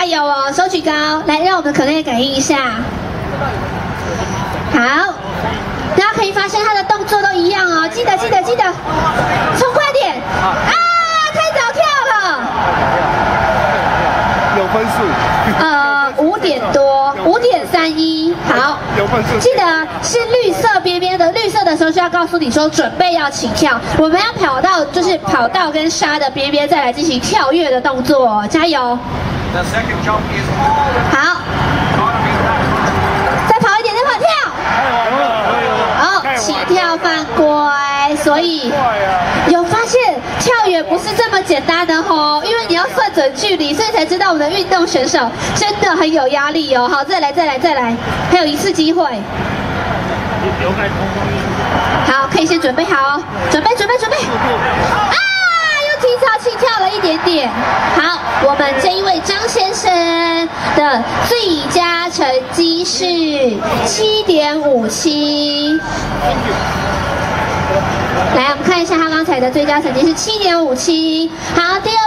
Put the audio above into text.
加油哦，手举高，来让我们可内感应一下。好，大家可以发现他的动作都一样哦，记得，冲快点！啊，太早跳了。 有分数。 5点多，5.31。好， 有分数。 记得是绿色边边的，绿色的时候就要告诉你说准备要起跳，我们要跑到就是跑道跟沙的边边再来进行跳跃的动作，加油！好，再跑一点，再跑跳。哦，起跳犯规，所以有发现跳远不是这么简单的哦，因为你要算准距离，所以才知道我们的运动选手真的很有压力哦。好，再来，还有1次机会。好，可以先准备好，准备。啊，又提早起跳了一点点。好，我们这一位张先生的最佳成绩是7.57。来，我们看一下他刚才的最佳成绩是7.57。好，第